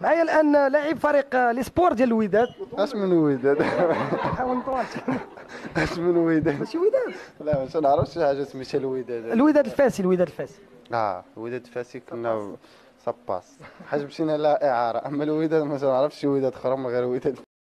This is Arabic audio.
معايا الان لاعب فريق لي سبور ديال الوداد. اش من وداد؟ حاول نطول. اش من وداد؟ ماشي وداد. لا ما نعرفش شي حاجه سميتها الوداد. الوداد الفاسي، الوداد الفاسي. الوداد فاسي كنا صباص حاج مشينا لها اعاره، اما الوداد ما نعرفش شي وداد اخرى من غير وداد.